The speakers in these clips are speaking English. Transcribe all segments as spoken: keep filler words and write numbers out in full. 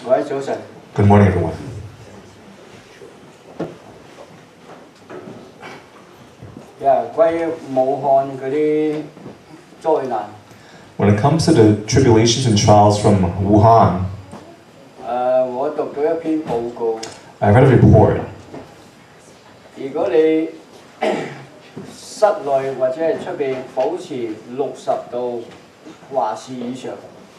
喂，早晨。 Good morning, everyone. Yeah， 關於武漢嗰啲災難。 When it comes to the tribulations and trials from Wuhan, 誒，我讀到一篇報告。 I read a report. 如果你室內或者係出邊保持六十度華氏以上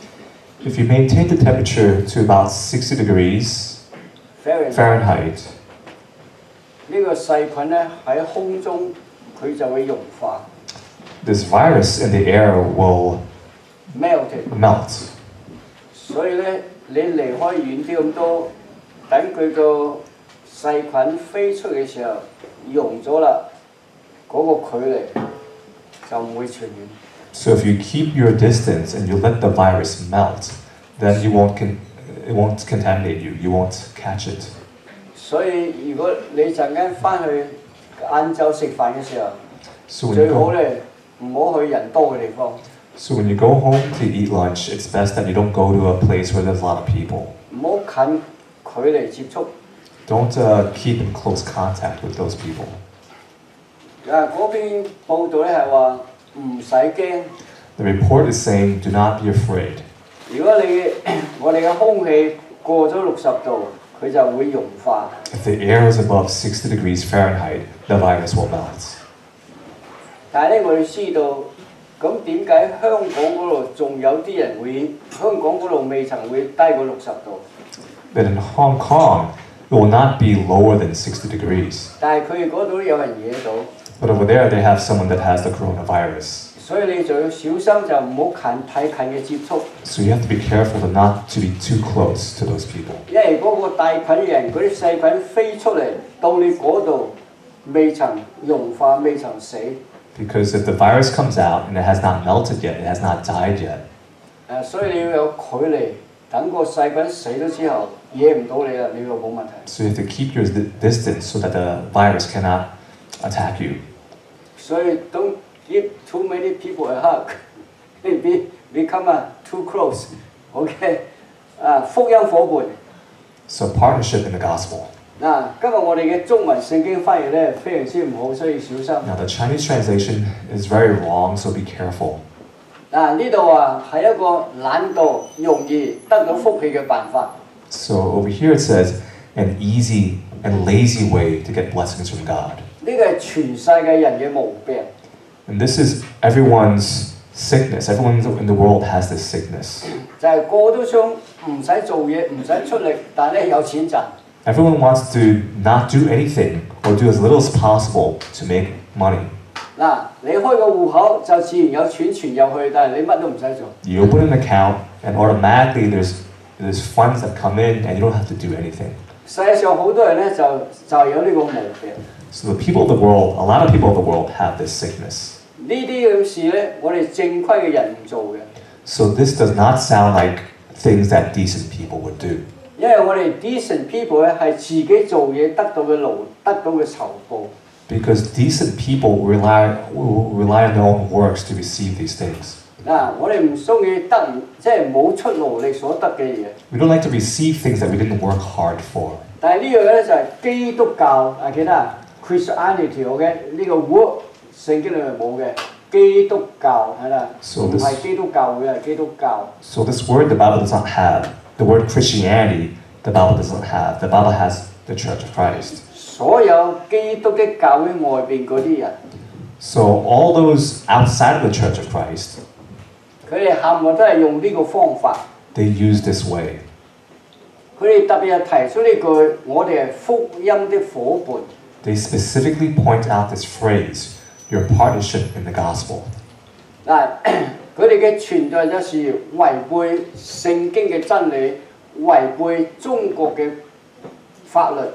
If you maintain the temperature to about sixty degrees Fahrenheit, 呢個細菌咧喺空中佢就會融化。 this virus in the air will melt。 melt. 所以咧，你離開遠啲咁多，等佢個細菌飛出嘅時候溶咗啦，嗰、那個距離就唔會傳染。 So if you keep your distance and you let the virus melt, then you won't con it won't contaminate you. You won't catch it. 所以如果你陣間翻去晏晝食飯嘅時候， So 最 when 好 you 咧唔好去人多嘅地方。 So when you go home to eat lunch, it's best that you don't go to a place where there's a lot of people. 唔好近距離接觸。 Don't uh, keep in close contact with those people. 啊，嗰篇報道咧係話唔使驚。 The report is saying, do not be afraid. 如果你我哋嘅空氣過咗六十度，佢就會融化。 If the air is above sixty degrees Fahrenheit, the virus will melt. 但係咧，我哋知道，咁點解香港嗰度仲有啲人會香港嗰度未曾會低過六十度？ But in Hong Kong, it will not be lower than sixty degrees. 但係佢哋嗰度都有人惹到。 But over there, they have someone that has the coronavirus. 所以你就要小心，就唔好近太近嘅接觸。 So you have to be careful to not to be too close to those people. 因為嗰個帶菌人嗰啲細菌飛出嚟到你嗰度，未曾融化，未曾死。 Because if the virus comes out and it has not melted yet, it has not died yet. 誒，所以你要有距離，等個細菌死咗之後，惹唔到你啦，你就冇問題。 So you have to keep your distance so that the virus cannot attack you. 所以 don't give too many people a hug. Be become a too close. OK， 啊，福音伙伴。 So partnership in the gospel. 嗱，今日我哋嘅中文聖經翻譯咧非常之唔好，所以小心。 Now the Chinese translation is very wrong, so be careful. 嗱，呢度啊係一個懶惰、容易得到福氣嘅辦法。 So over here it says an easy and lazy way to get blessings from God. 呢個係全世界人嘅毛病。 And this is everyone's sickness. Everyone in the world has this sickness. 就係個個都想唔使做嘢，唔使出力，但係咧有錢賺。 Everyone wants to not do anything or do as little as possible to make money. 嗱，你開個戶口就自然有錢存入去，但係你乜都唔使做。 You open an account and automatically there's there's funds that come in and you don't have to do anything. 世界上好多人咧就就有呢個毛病。 So the people of the world, a lot of people of the world have this sickness. 呢啲咁事咧，我哋正規嘅人唔做嘅。 So this does not sound like things that decent people would do. 因為我哋 decent people 咧係自己做嘢得到嘅勞，得到嘅酬報。 Because decent people rely rely on their own works to receive these things. 嗱，我哋唔中意得唔即係冇出勞力所得嘅嘢。 We don't like to receive things that we didn't work hard for. 但係呢樣咧就係基督教啊，記得啊 Christianity 好嘅呢個 word 聖經裏面冇嘅基督教係啦，唔係基督教會係基督教。 So this word the Bible does not have. The word Christianity the Bible does not have. The Bible has the Church of Christ. 所有基督嘅教會外邊嗰啲人。 So all those outside of the Church of Christ, 佢哋冚唪唥都係用呢個方法。 they use this way. 佢哋特別係提出呢句：我哋係福音的伙伴。 They specifically point out this phrase, your partnership in the gospel. 嗱，佢哋嘅存在就是違背聖經嘅真理，違背中國嘅法律。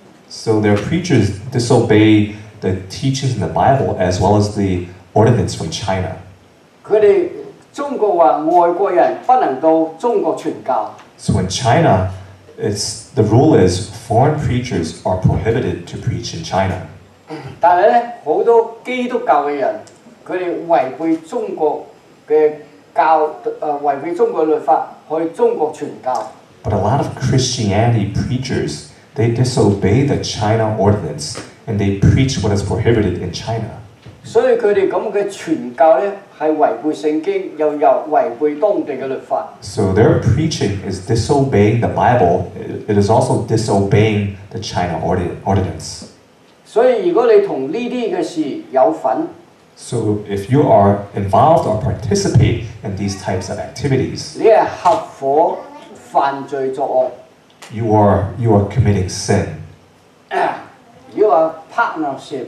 So their preachers disobey the teachings in the Bible as well as the ordinance from China. 佢哋中國話外國人不能到中國傳教。 So in China, it's the rule is foreign preachers are prohibited to preach in China. 但係咧，好多基督教嘅人，佢哋違背中國嘅教誒、呃，違背中國律法去中國傳教。 But a lot of Christianity preachers, they disobey the China ordinance and they preach what is prohibited in China. 所以佢哋咁嘅傳教咧係違背聖經，又又違背當地嘅律法。 So their preaching is disobeying the Bible. It is also disobeying the China ordinance. 所以如果你同呢啲嘅事有份， So if you are involved or participate in these types of activities, 你係合伙犯罪作惡。 You are you are committing sin. You are partnership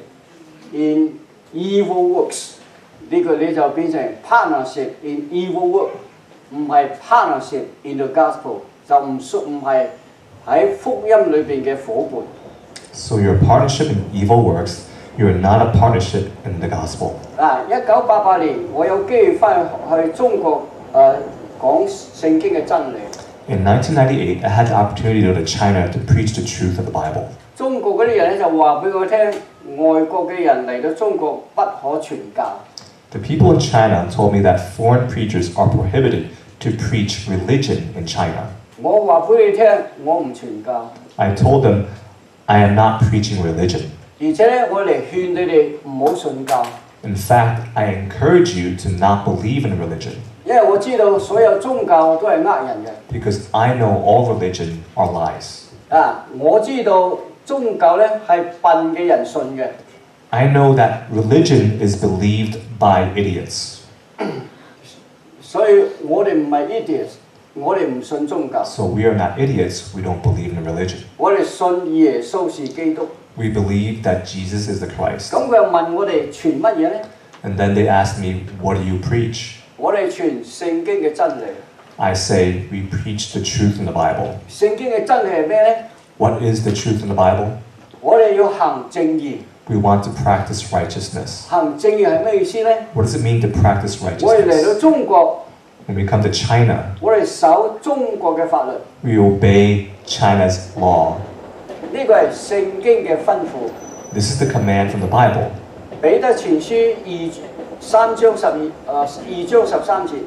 in evil works. 呢個你就變成 partnership in evil work， 唔係 partnership in the gospel， 就唔屬唔係喺福音裏邊嘅伙伴。 So you're a partnership in evil works. You're not a partnership in the gospel. 嗱，一九八八年我有機會翻去去中國誒講聖經嘅真理。 In nineteen ninety-eight, I had the opportunity to go to China to preach the truth of the Bible. 中國嗰啲人咧就話俾我聽，外國嘅人嚟到中國不可傳教。 The people in China told me that foreign preachers are prohibited to preach religion in China. 我話俾你聽，我唔傳教。 I told them, I am not preaching religion. 而且咧，我嚟勸你哋唔好信教。 In fact, I encourage you to not believe in religion. 因為我知道所有宗教都係呃人嘅。 Because I know all religion are lies. 啊，我知道宗教咧係笨嘅人信嘅。 I know that religion is believed by idiots. 所以我哋唔係 idiots， 我哋唔信宗教。 So we are not idiots. We don't believe in religion. 我哋信耶穌是基督。 We believe that Jesus is the Christ. 咁佢又問我哋傳乜嘢咧？ And then they asked me, what do you preach? 我哋傳聖經嘅真理。 I say, we preach the truth in the Bible. 聖經嘅真理係咩咧？ What is the truth in the Bible? 我哋要行正義。 We want to practice righteousness. 行正義係咩意思咧？ What does it mean to practice 我哋嚟到 righteousness? 中國， When we come to China, 我哋守中國嘅法律。 we obey China's law. 呢個係聖經嘅吩咐。 This is the command from the Bible. 彼得前書二三章十二誒二章十三節。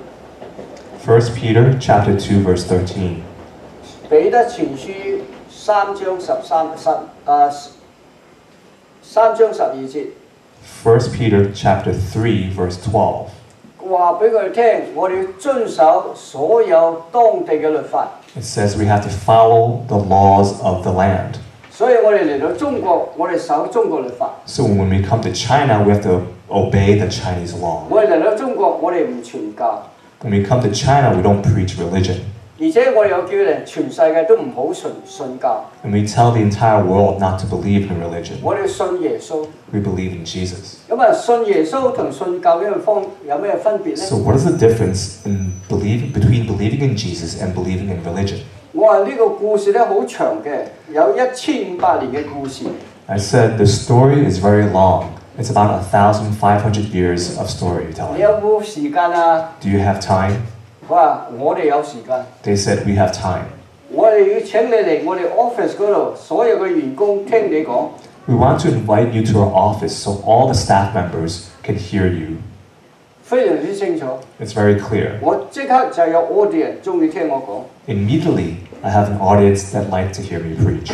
First Peter chapter two verse thirteen. 彼得前書三章十三十誒三章十二節。 First Peter chapter three verse twelve. 話俾佢哋聽，我哋要遵守所有當地嘅律法。 It says we have to follow the laws of the land. 所以我哋嚟到中國，我哋守中國律法。 So when we come to China, we have to obey the Chinese law. 我哋嚟到中國，我哋唔傳教。 When we come to China, we don't preach religion. 而且我哋又叫人全世界都唔好信信教。 And we tell the entire world not to believe in religion. 我哋要信耶穌。 We believe in Jesus. 咁啊，信耶穌同信教呢個方有咩分別咧？ So what is the difference in believing between believing in Jesus and believing in religion? 我話呢個故事咧好長嘅，有一千五百年嘅故事。 I said the story is very long. It's about a thousand five hundred years of 你 storytelling. 有冇時間啊？ Do you have time? 佢話我哋有時間。 They said we have time. 我哋要請你嚟我哋 office 嗰度，所有嘅員工聽你講。 We want to invite you to our office so all the staff members can hear you. 非常之清楚。 It's very clear. 我即刻就有 audience 中意聽我講。 Immediately, I have an audience that like to hear me preach.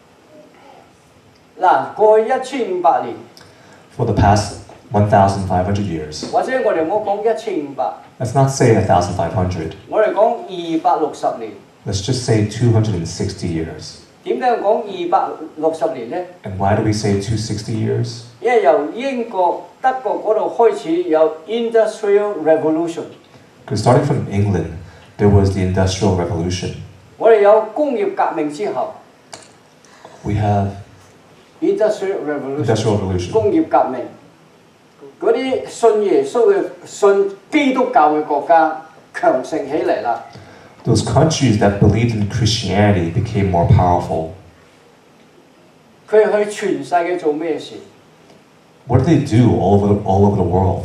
嗱，過去一千五百年， For the past one thousand five hundred years, 或者我哋唔好講一千五百， let's not say one thousand five hundred. 我哋講二百六十年。 Let's just say two hundred sixty years. 點解要講二百六十年咧？ And why do we say two hundred sixty years? 因為由英國、德國嗰度開始有 Industrial Revolution。 Because starting from England, there was the Industrial Revolution. 我哋有工業革命之後 We have ，Industrial Revolution。 Industrial Revolution. 工業革命，嗰啲信耶穌嘅、信基督教嘅國家強盛起嚟啦。 Those countries that believed in Christianity became more powerful. 佢哋去全世界做咩事？ What did they do all over the, all over the world?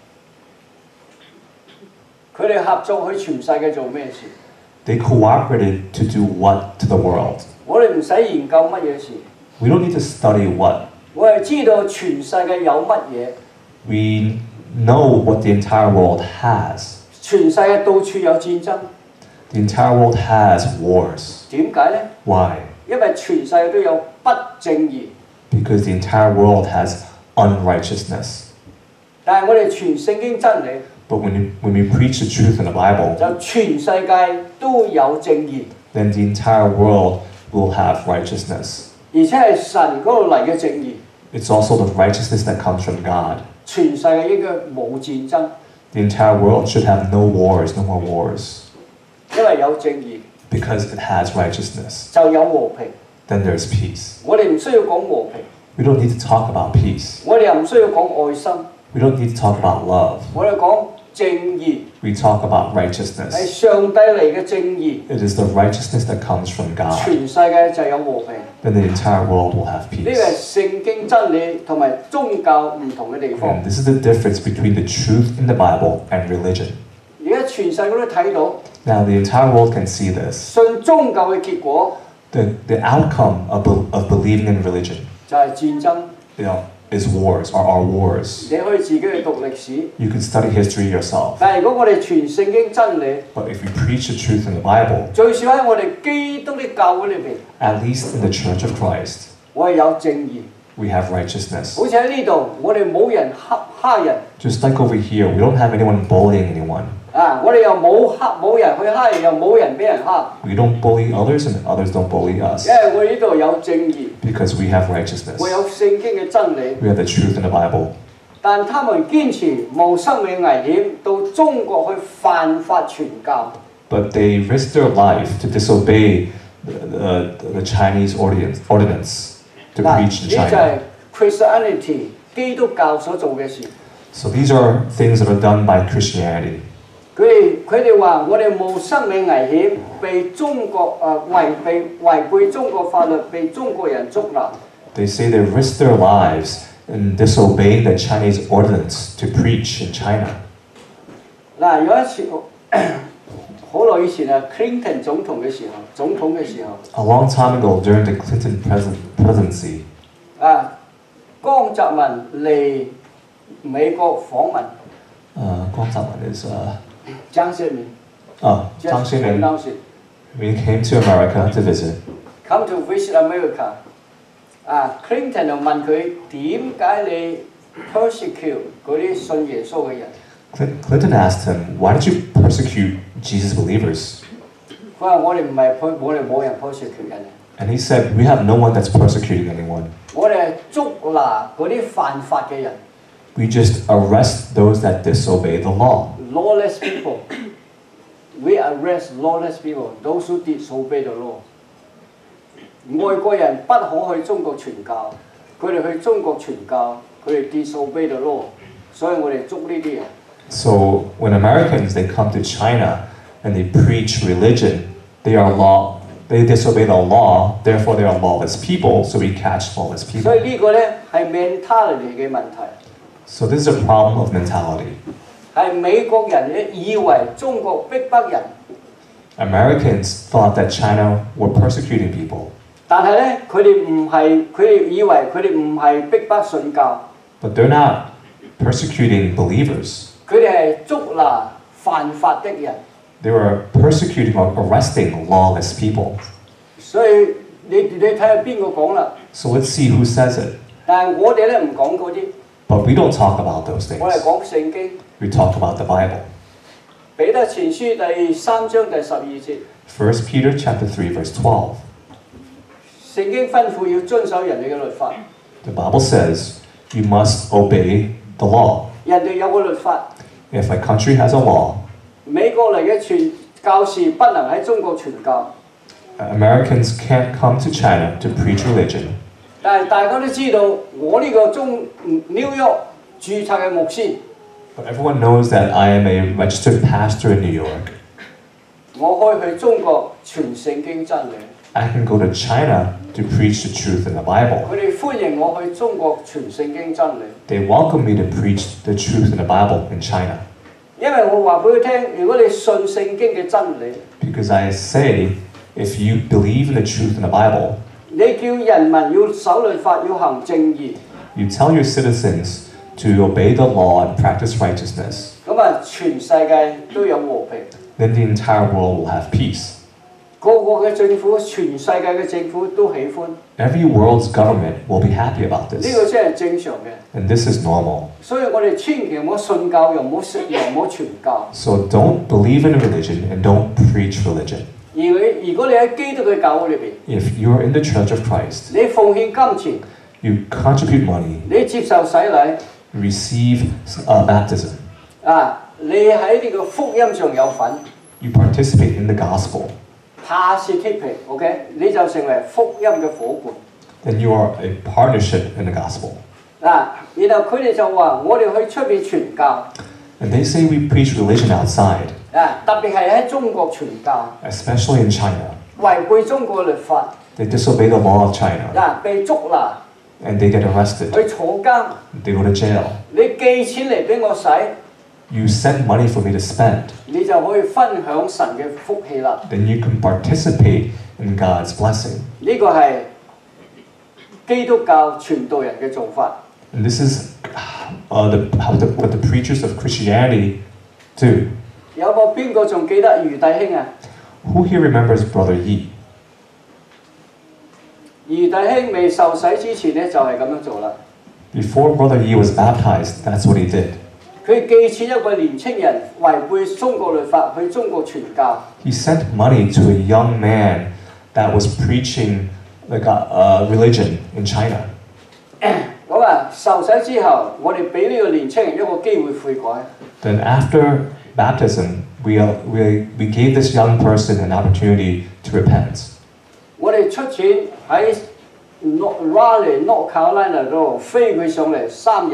佢哋合作去全世界做咩事？ They cooperated to do what to the world? 我哋唔使研究乜嘢事， We don't need to study what. 我哋知道全世界有乜嘢， We know what the entire world has. 全世界到處有戰爭， The entire world has wars. 點解呢？ Why? 因為全世界都有不正義。 Because the entire world has unrighteousness. 但係我哋傳聖經真理， But when, you, when we preach the truth in the Bible, 就全世界都有正義， then the entire world will have righteousness. 而且係神嗰度嚟嘅正義。 It's also the righteousness that comes from God. 全世界應該冇戰爭， The entire world should have no wars, no more wars. 因為有正義 Because it has righteousness. 就有和平。 Then there's peace. 我哋唔需要講和平， We don't need to talk about peace. 我哋又唔需要講愛心， We don't need to talk about love. 我哋講正義 We talk about 係 righteousness. 上帝嚟嘅正義， It is the righteousness that comes from God. 全世界就有和平。 Then the entire world will have 呢個係 peace. 聖經真理同埋宗教唔同嘅地方。 And this is the difference between the truth in the Bible and religion. 而家全世界都睇到 Now the entire world can see this. 信宗教嘅結果 The, the outcome of, be- of believing in religion, 就係戰爭。 you know, is wars, or are wars. 你可以自己去讀歷史， You can study history yourself. 但係如果我哋傳聖經真理， But if you preach the truth in the Bible, 最少喺我哋基督的教會裏邊， at least in the Church of Christ, 我哋有正義。 we have righteousness. 好似喺呢度，我哋冇人蝦蝦人 Just like over here, we don't have anyone bullying anyone. 啊！我哋又冇蝦冇人去蝦人，又冇人俾人蝦， We don't bully others and others don't bully us 因為我哋呢度有正義， because we have righteousness. 我有聖經嘅真理。 We have the truth in the Bible. 但他們堅持冒生命危險到中國去犯法傳教， But they risk their life to disobey the, the, the Chinese ordinance, ordinance to 嗱，呢 preach in 就係 China. Christianity 基督教所做嘅事。 So these are things that are done by Christianity. 佢哋佢哋話：我哋冒生命危險，被中國誒違被違背中國法律，被中國人捉拿。 They say they risk their lives in disobeying the Chinese ordinance to preach in China. 嗱，有一次好耐以前啊，Clinton 總統嘅時候，總統嘅時候， A long time ago, during the Clinton president, presidency, 啊，江澤民嚟美國訪問， uh, Guang Zhaoman is uh, 張學明 uh, just Zhang Ximin. announced it. We came to America to visit. Come to visit America. 啊，Clinton 就問佢點解你 persecute 嗰啲信耶穌嘅人？ Clin- Clinton asked him, "Why did you persecute Jesus believers?" 佢話我哋唔係 per 我哋冇人 persecute 人， And he said, "We have no one that's persecuting anyone. 我哋係捉拿嗰啲犯法嘅人 We just arrest those that disobey the law. ，lawless people. We arrest lawless people, those who disobey the law. 外國人不可去中國傳教，佢哋去中國傳教，佢哋 disobey the law，所以我哋捉呢啲人。 So when Americans they come to China and they preach religion, they are law. They disobey the law. Therefore, they are lawless people. So we catch lawless 所 people. 以呢個咧係 mentality 嘅問題。 So this is a problem of mentality. 係美國人咧以為中國逼迫人， Americans thought that China were persecuting people, 但係咧佢哋唔係，佢哋以為佢哋唔係逼迫信教， but they're not persecuting believers. 佢哋係捉拿犯法的人。 They were persecuting or arresting lawless people. 所以你你睇下邊個講啦？ So let's see who says it. 但係我哋咧唔講嗰啲， But we don't talk about those 我哋 things. 講聖經。 We talk about the Bible. 彼得前書第三章第十二節， First Peter chapter three verse twelve. 聖經吩咐要遵守人哋嘅律法， The Bible says you must obey the law. 人哋有個律法。 If a country has a law, 美國嚟嘅傳教士不能喺中國傳教， Americans can't come to China to preach religion. 但係大家都知道，我呢個中 New York 註冊嘅牧師， But everyone knows that I am a registered pastor in New York. 我可以去中國傳聖經真理。 I can go to China to preach the truth in the Bible. 佢哋歡迎我去中國傳聖經真理， They welcome me to preach the truth in the Bible in China. 因為我話俾佢聽，如果你信聖經嘅真理， Because I say, if you believe in the truth in the Bible, 你叫人民要守律法，要行正義， you tell your citizens to obey the law and practice righteousness, 咁啊全世界都有和平。 then the entire world will have peace. 個個嘅政府，全世界嘅政府都喜歡。 Every world's government will be happy about 呢 this. 個先係正常嘅。 And this is normal. 所以我哋千祈唔好信教，又唔好食，又唔好傳教。 So don't believe in a religion and don't preach religion. 而你如果你喺基督嘅教會裏邊， If you're in the Church of Christ, 你奉獻金錢， you contribute money, 你接受洗禮， receive uh, baptism, 啊，你喺呢個福音上有份 you participate in the gospel, ，participate，OK， 你就成為福音嘅伙伴。 then you are a partnership in the gospel. 嗱，然後佢哋就話：我哋去出邊傳教， And they say we preach religion outside, 啊，特別係喺中國傳教， especially in China. 違背中國律法， They disobey the law of China 嗱，被捉拿， and they get arrested. 去坐監， They go to jail. 你寄錢嚟俾我使， You send money for me to spend. 你就可以分享神嘅福氣啦。 Then you can participate in God's blessing. 呢個係基督教傳道人嘅做法。 And this is uh, the, how the, what the preachers of Christianity do. 有冇邊個仲記得余弟兄啊？ Who here remembers Brother Yi? 余弟兄未受洗之前咧，就係咁樣做啦。 Before Brother Yi was baptized, that's what he did. 佢寄錢一個年青人違背中國律法去中國傳教， He sent money to a young man that was preaching the God, uh, religion in China. 咁啊受洗之後，我哋俾呢個年青人一個機會悔改。 Then after baptism, we, uh, we, we gave this young person an opportunity to repent. 我哋出錢喺 Raleigh North Carolina 度飛佢上嚟三日，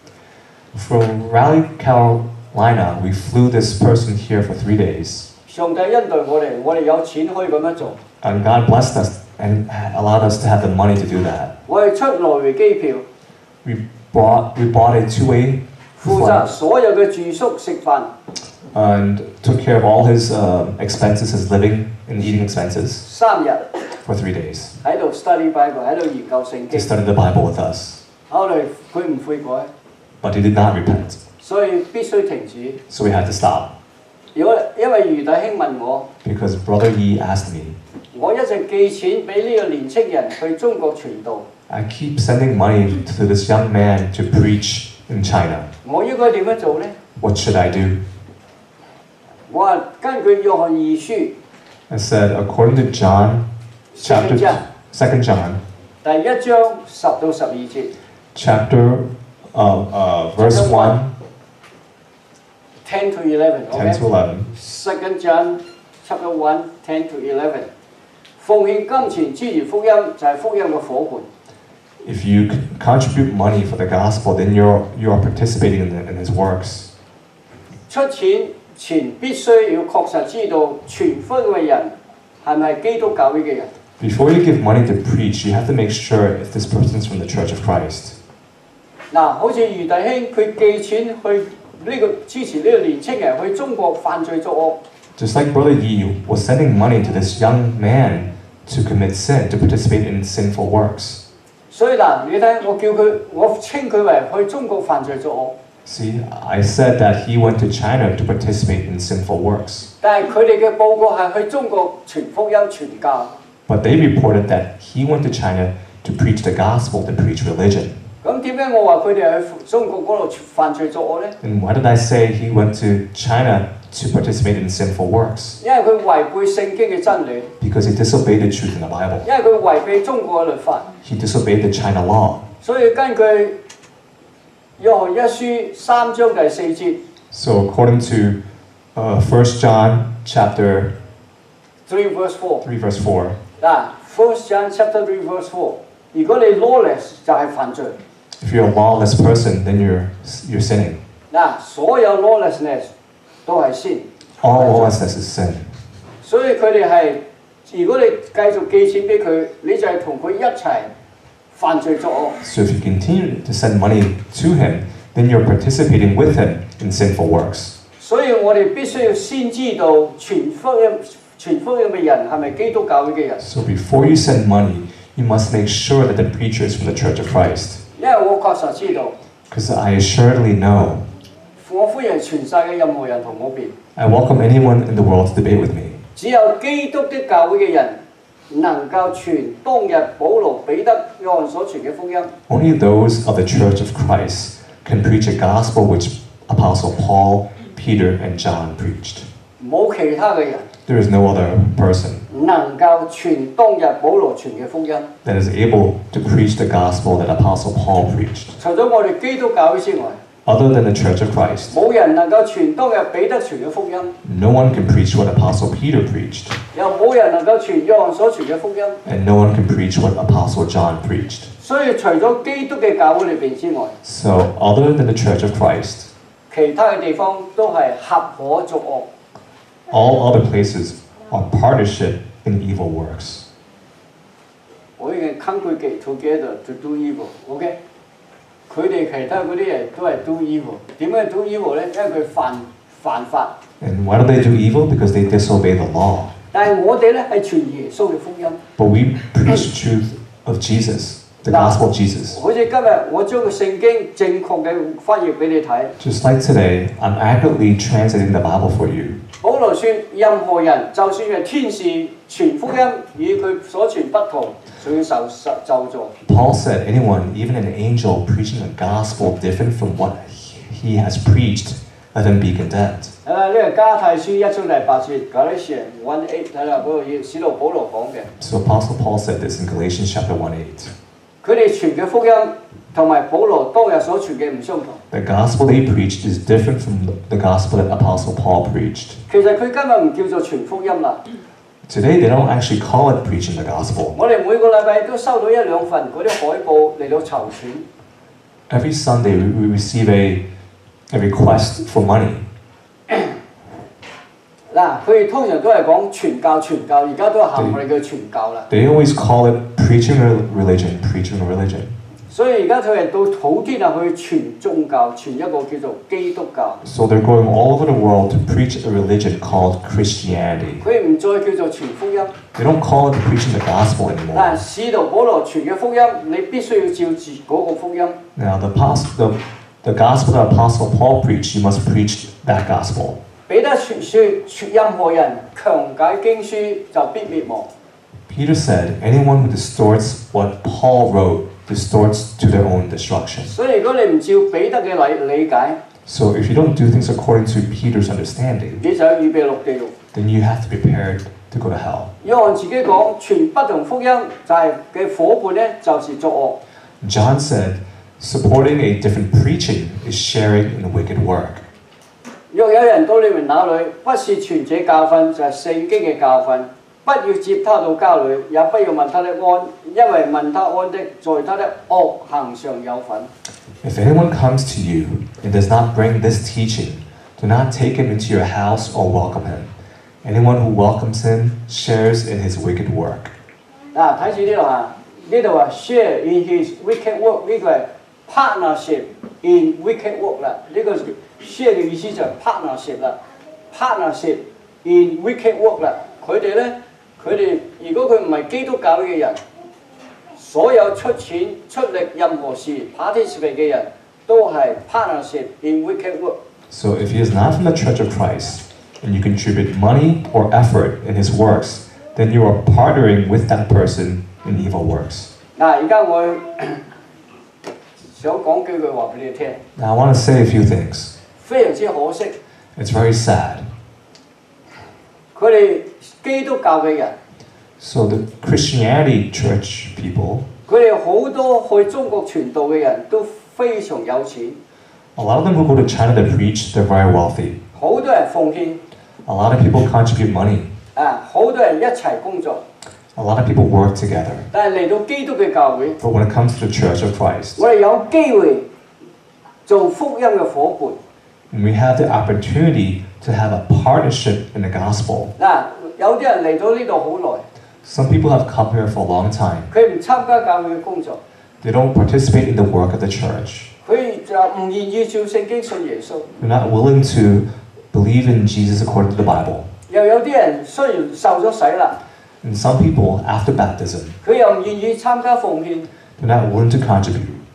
From Raleigh, Carolina, we flew this person here for three days. 上帝恩待我哋，我哋有錢可以咁樣做。 And God blessed us and allowed us to have the money to do that. 我哋出來回機票， We bought, we bought a two-way 負責 flight 所有嘅住宿食飯， and took care of all his uh, expenses, his living and eating expenses 三日 for three days. 喺度 study Bible，喺度研究聖 He 經。 studied the Bible with us, 後來佢唔悔改， but he did not repent. 所以必須停止。 So we had to stop 如果因為余弟兄問我， because Brother Yi asked me, 我一直寄錢俾呢個年青人去中國傳道， I keep sending money to this young man to preach in China. 我應該點樣做呢？ What should I do? 我話根據約翰二書 I said, according to John, chapter Second John, 第一章十到十二節 chapter uh, uh, verse one, ，ten to eleven，OK， ten to eleven. Second John chapter one ten to eleven， 奉獻金錢支持福音就係福音嘅伙伴。 If you contribute money for the gospel, then you're you are participating in, the, in His works. 出錢前必須要確實知道傳福音嘅人係咪基督教會嘅人。 Before you give money to preach, you have to make sure if this person is from the Church of Christ. 嗱，好似余弟兄佢寄錢去呢、個支持呢個年青人去中國犯罪作惡。 Just like Brother Yi was sending money to this young man to commit sin, to participate in sinful works. 所以嗱，你睇我叫佢，我稱佢為去中國犯罪作惡。 See, I said that he went to China to participate in sinful works. 但係佢哋嘅報告係去中國傳福音傳教。 But they reported that he went to China to preach the gospel, to preach religion. 咁點解我話佢哋係去中國嗰度犯罪作惡呢？ And why did I say he went to China to participate in sinful works? 因為佢違背聖經嘅真理， Because he disobeyed the truth in the Bible. 因為佢違背中國嘅律法。 He disobeyed the China law. 所以根據約翰一書三章第四節 So according to uh, First John chapter three verse four， three verse four, 嗱 First John chapter three verse four， 如果你 lawless 就係犯罪。 if you're a lawless person, then you're you're sinning. 嗱，所有 lawlessness 都係 sin。 All lawlessness is sin. 所以佢哋係，如果你繼續寄錢俾佢，你就係同佢一齊犯罪作惡。 So if you continue to send money to him, then you're participating with him in sinful works. 所以我哋必須要先知道傳福音、傳福音嘅人係咪基督教會嘅人。 So before you send money, you must make sure that the preacher is from the Church of Christ. 因為我確實知道， Because I assuredly know 我歡迎全世界任何人同我辯。 I welcome anyone in the world to debate with me. 只有基督的教會嘅人能夠傳當日保羅、彼得、約翰所傳嘅福音。 Only those of the Church of Christ can preach a gospel which Apostle Paul, Peter, and John preached. 冇其他嘅人 There is no other person 能夠傳當日保羅傳嘅福音。 that is able to preach the gospel that Apostle Paul preached. 除咗我哋基督教會之外， Other than the Church of Christ, 冇人能夠傳當日彼得傳嘅福音， no one can preach what Apostle Peter preached, 又冇人能夠傳約翰所傳嘅福音。 and no one can preach what Apostle John preached. 所以除咗基督嘅教會裏邊之外， So, other than the Church of Christ, 其他嘅地方都係合夥作惡。 all other places are partnership in evil works. We can congregate together to do evil. OK， 佢哋其他嗰啲人都係 do evil。點解 do evil 咧？因為佢犯犯法。 And why do they do evil? Because they disobey the law. 但係我哋咧係傳耶穌嘅福音。 But we preach the truth of Jesus, the gospel of Jesus. 好似今日我將個聖經正確嘅翻譯俾你睇。 Just like today, I'm accurately translating the Bible for you. 保羅說：任何人，就算係天使傳福音，與佢所傳不同，就要受咒詛。 Paul said, anyone, even an angel, preaching a gospel different from what he has preached, let him be condemned. 啊！呢個加太書一章第八節 ，Galatians one eight 睇啦，嗰度要使徒保羅講嘅。 So Apostle Paul said this in Galatians chapter one eight. 佢哋傳嘅福音同埋保羅當日所傳嘅唔相同。 The gospel they preached is different from the gospel that Apostle Paul preached. 其實佢今日唔叫做傳福音啦。 Today, they don't actually call it preaching the gospel. 我哋每個禮拜都收到一兩份嗰啲海報嚟到籌錢。 Every Sunday, we we receive a, a request for money. 嗱，佢哋通常都係講傳教傳教，而家都行我哋嘅傳教啦。 They always call it preaching a religion, preaching a religion. 所以而家佢哋到普天下去傳宗教，傳一個叫做基督教。 So they're going all over the world to preach a religion called Christianity. 佢唔再叫做傳福音。 They don't call it preaching the gospel 但 anymore. 使徒保羅傳嘅福音，你必須要照住嗰個福音。 Now, the, pos- the, the gospel that Apostle Paul preached, you must preach that gospel. 彼得説説任何人強解經書就必滅亡。 Peter said, anyone who distorts what Paul wrote distorts to their own destruction. 所以如果你唔照彼得嘅理理解， So if you don't do things according to Peter's understanding, 你就要預備落地獄。 then you have to be prepared to go to hell. 約翰自己講，傳不同福音就係嘅伙伴咧，就是作惡。 John said, supporting a different preaching is sharing in the wicked work. 若有人到你們那裏，不是傳這教訓，就係聖經嘅教訓，不要接他到家裏，也不要問他的安，因為問他安的，在他的惡行上有份。 If anyone comes to you and does not bring this teaching, do not take him into your house or welcome him. Anyone who welcomes him shares in his wicked work. 嗱，睇住呢度啊，呢度話 share in his wicked work， 呢個係 partnership in wicked work 啦。呢個 share 嘅意思就係 partnership 啦 ，partnership in wicked work 啦。佢哋咧，佢哋如果佢唔係基督教嘅人，所有出錢出力任何事 participate 嘅人都係 partnership in wicked work。 So if he is not from the Church of Christ, and you contribute money or effort in his works, then you are partnering with that person in evil works. 嗱，而家我想講幾句話俾你聽， Now I want to say a few things. 非常之可惜， It's very sad. 佢哋基督教嘅人， So the Christianity church people, 佢哋好多去中國傳道嘅人都非常有錢， a lot of them who go to China to preach, they're very wealthy. 好多人奉獻， A lot of people contribute money. 啊，好多人一齊工作， A lot of people work together. 但係嚟到基督嘅教會， But when it comes to the Church of Christ, 我哋有機會做福音嘅伙伴。 and we have the opportunity to have a partnership in the gospel. 嗱，有啲人嚟到呢度好耐， Some people have come here for a long time. 佢唔參加教會嘅工作， They don't participate in the work of the church. 佢就唔願意照聖經信耶穌。 They're not willing to believe in Jesus according to the Bible. 又有啲人雖然受咗洗啦， And some people, after baptism, 佢又唔願意參加奉獻。 they're not willing to contribute.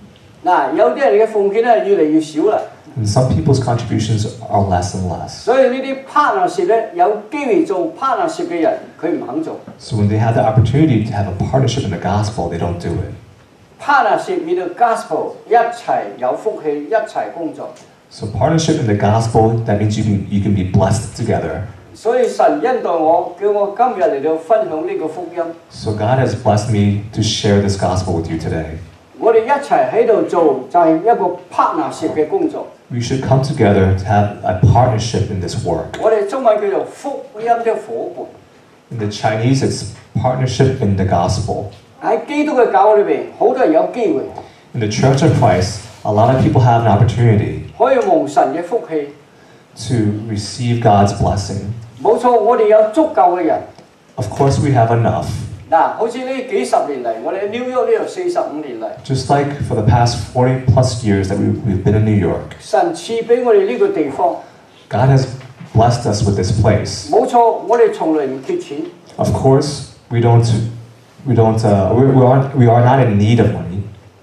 嗱，有啲人嘅奉獻咧越嚟越少啦。 And some people's contributions are less and less. 所以呢啲 partnership 咧，有機會做 partnership 嘅人，佢唔肯做。 So when they have the opportunity to have a partnership in the gospel, they don't do it. partnership in the gospel 一齊有福氣，一齊工作。 So partnership in the gospel, that means you can, you can be blessed together. 所以神恩待我，叫我今日嚟到分享呢個福音。 So God has blessed me to share this gospel with you today. 我哋一齊喺度做就係一個 partnership 嘅工作。 We should come together to have a partnership in this work. 我哋中文叫做福音的伙伴。 In the Chinese, it's partnership in the gospel. 喺基督嘅教會裏邊，好多人有機會 In the Church of Christ, a lot of people have an opportunity 可以蒙神嘅福氣。 to receive God's blessing. 冇錯，我哋有足夠嘅人。 Of course, we have enough. 嗱，好似呢幾十年嚟，我哋喺 New York 呢度四十五年嚟， Just like for the past forty plus years that we, we've been in New York, 神賜俾我哋呢個地方。 God has blessed us with this place. 冇錯，我哋從來唔缺錢。 Of course, we don't, we don't, uh, we, we aren't, we are not in need of money.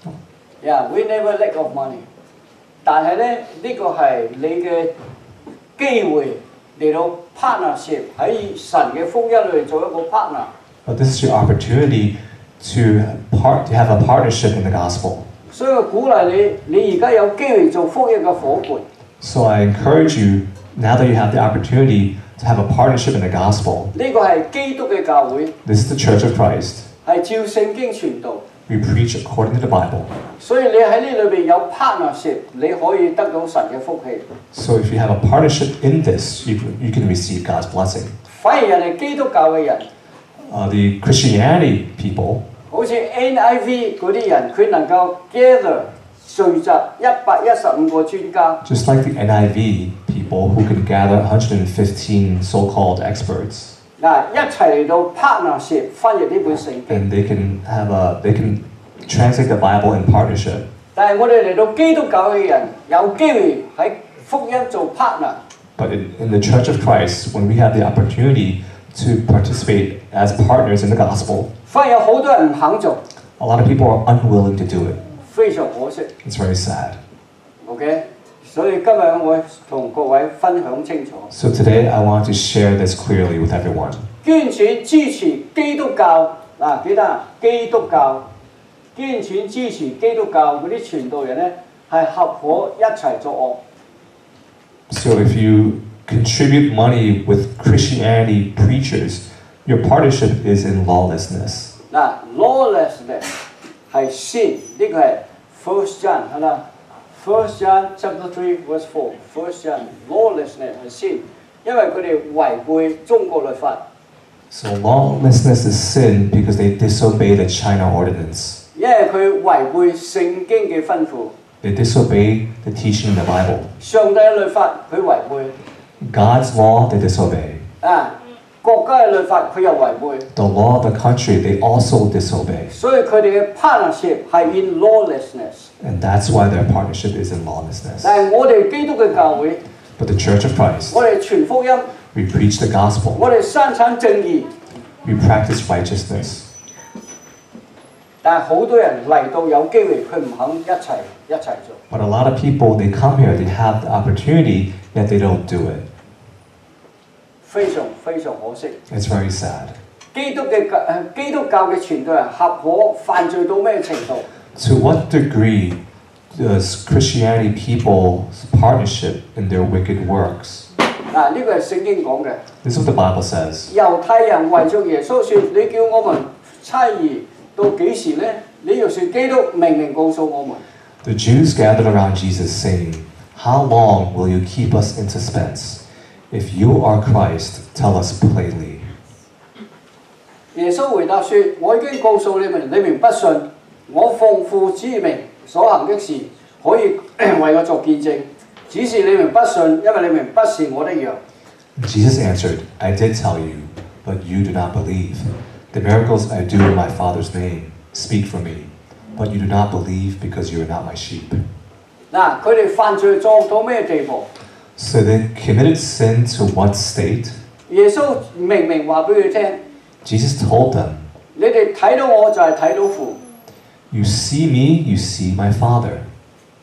Yeah, we never lack of money。但係咧，呢個係你嘅機會嚟到 partnership 喺神嘅福音裏做一個 partner。 But this is your opportunity to part, to have a partnership in the gospel. 所以我鼓勵你，你而家有機會做福音嘅伙伴。 So I encourage you, now that you have the opportunity to have a partnership in the gospel, 呢個係基督嘅教會， this is the Church of Christ. 係照聖經傳道。 We preach according to the Bible. 所以你喺呢裏邊有 partnership，你可以得到神嘅福氣。 So if you have a partnership in this, you, you can receive God's blessing. 反而人係基督教嘅人， Uh, the Christianity people, 好似 N I V 嗰啲人，佢能夠 gather 聚集一百一十五個專家。 just like the N I V people who can gather one hundred fifteen so-called experts, 嗱，一齊嚟到 partnership 翻譯呢本聖經。 and they can have a, they can translate the Bible in partnership. 但係我哋嚟到基督教嘅人，有機會喺福音做 partner。 But in, in the Church of Christ, when we have the opportunity to participate as partners in the gospel, 反而有好多人唔肯做， a lot of people are unwilling to do it. 非常可惜。 It's very sad. OK，所以今日我同各位分享清楚， So today I want to share this clearly with everyone. 捐錢支持基督教嗱，記得啊，基督教捐錢支持基督教嗰啲傳道人咧，係合夥一齊作惡。 So if you contribute money with Christianity preachers, your partnership is in lawlessness. 嗱 ，lawlessness 係 sin，呢個係 First John 係啦 ，First John chapter three verse four。First John lawlessness 係 sin，因為佢哋違背中國律法。 So lawlessness is sin because they disobey the China ordinance. 因為佢違背聖經嘅吩咐。 They disobey the teaching in the Bible. 上帝嘅律法佢違背。 God's law, they disobey. 啊，國家嘅律法佢又違背。 The law of the country, they also disobey. 所以佢哋嘅 partnership 係 in lawlessness。 And that's why their partnership is in lawlessness. 但係我哋基督嘅教會， But the Church of Christ, 我哋傳福音， we preach the gospel. 我哋生產正義。 We practice righteousness. 但係好多人嚟到有機會，佢唔肯一齊一齊做。 But a lot of people, they come here, they have the opportunity, yet they don't do it. 非常非常可惜。 It's very sad. 基督嘅誒基督教嘅傳道人合夥犯罪到咩程度？ To what degree does Christianity people's partnership in their wicked works? 嗱，呢個係聖經講嘅。 This is what the Bible says. 猶太人為咗耶穌説：你叫我們猜疑到幾時呢？你又説基督明明告訴我們。 The Jews gathered around Jesus, saying, "How long will you keep us in suspense? If you are Christ, tell us plainly." 耶穌回答説：我已經告訴你們，你們不信。我奉父之名所行的事，可以為我作見證。只是你們不信，因為你們不是我的羊。 Jesus answered, "I did tell you, but you do not believe. The miracles I do in my Father's name speak for me, but you do not believe because you are not my sheep." 嗱，佢哋犯罪作到咩地步？ So they committed sin to what state? 耶穌明明話俾佢聽： Jesus told them, 你哋睇到我就係睇到父。 "You see me, you see my Father."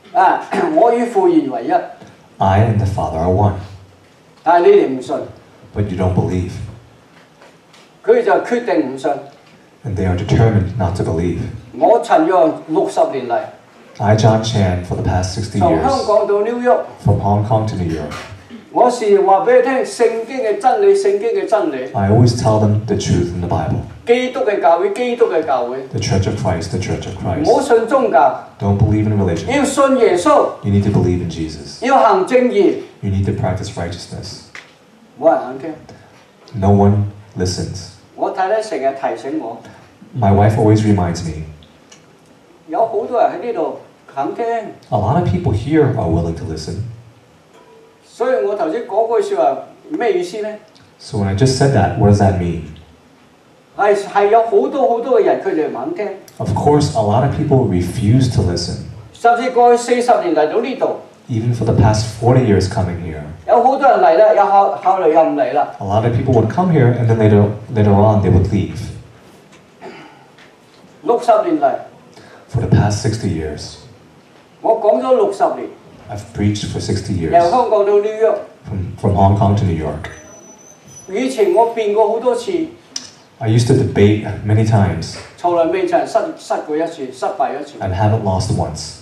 啊，我與父原為一。 I and the Father are one. 但係你哋唔信， But you don't believe. 佢就決定唔信。 And they are determined not to believe. 我陳揚六十年嚟， I, John Chan, for the past sixty 從 years, 香港到紐約， from Hong Kong to New York, 我時時話俾你聽聖經嘅真理，聖經嘅真理。 I always tell them the truth in the Bible. 基督嘅教會，基督嘅教會。 The Church of Christ, the Church of 唔好 Christ. 信宗教， Don't believe in religion. 要信耶穌， You need to believe in Jesus. 要行正義。 You need to practice righteousness. 冇人肯聽。 No one listens. 我太太成日提醒我， My wife always reminds me, 有好多人喺呢度肯聽。 a lot of people here are willing to listen. 所以我頭先講句説話咩意思呢？ So when I just said that, what does that mean? 係係有好多好多嘅人，佢哋唔肯聽。 Of course, a lot of people refuse to listen. 甚至過去四十年嚟到呢度， Even for the past forty years coming here, 有好多人嚟啦，又後後嚟又唔嚟啦。 a lot of people would come here and then later, later on they would leave. 六十年嚟， For the past sixty years, 我講咗六十年， I've preached for sixty 由 years, 香港到紐約。 from, from Hong Kong to New York. 以前我辯過好多次， I used to debate many times 從來未曾失失過一次，失敗一次。 and haven't lost once.